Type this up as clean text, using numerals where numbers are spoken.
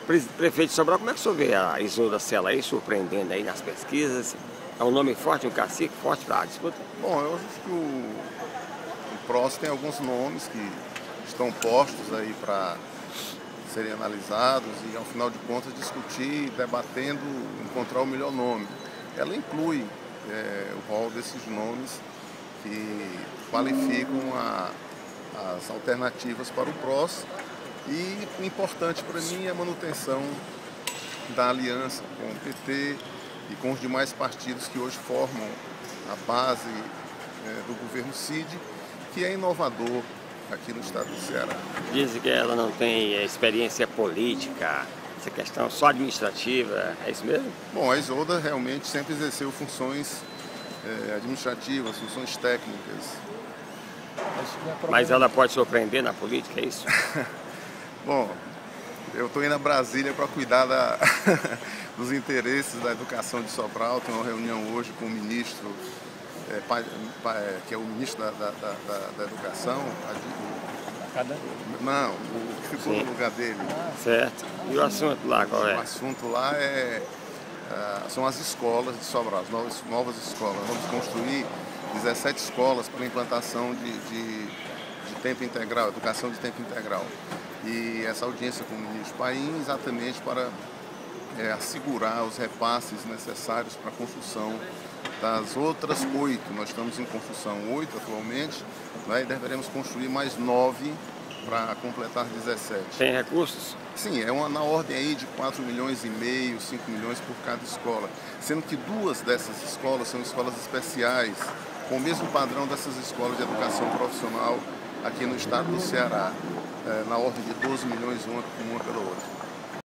Prefeito de Sobral, como é que o senhor vê a Isolda Sela aí surpreendendo aí nas pesquisas? É um nome forte, um cacique forte para a disputa? Bom, eu acho que o PROS tem alguns nomes que estão postos aí para serem analisados e, ao final de contas, discutir, debatendo, encontrar o melhor nome. Ela inclui o rol desses nomes que qualificam as alternativas para o PROS, e o importante para mim é a manutenção da aliança com o PT e com os demais partidos que hoje formam a base do governo Cid, que é inovador aqui no estado do Ceará. Dizem que ela não tem experiência política, essa questão só administrativa, é isso mesmo? Bom, a Isolda realmente sempre exerceu funções administrativas, funções técnicas. Mas ela pode surpreender na política, é isso? Bom, eu estou indo a Brasília para cuidar dos interesses da educação de Sobral. Tenho uma reunião hoje com o ministro, que é o ministro da Educação. Não, o que ficou no lugar dele. Certo. E o assunto lá, qual é? O assunto lá são as escolas de Sobral, as novas escolas. Vamos construir 17 escolas para implantação de tempo integral, educação de tempo integral. E essa audiência com o ministro Paim exatamente para assegurar os repasses necessários para a construção das outras 8. Nós estamos em construção 8 atualmente, e deveremos construir mais 9 para completar 17. Tem recursos? Sim, na ordem aí de 4,5 milhões, 5 milhões por cada escola, sendo que 2 dessas escolas são escolas especiais, com o mesmo padrão dessas escolas de educação profissional aqui no estado do Ceará, na ordem de 12 milhões uma pela outra.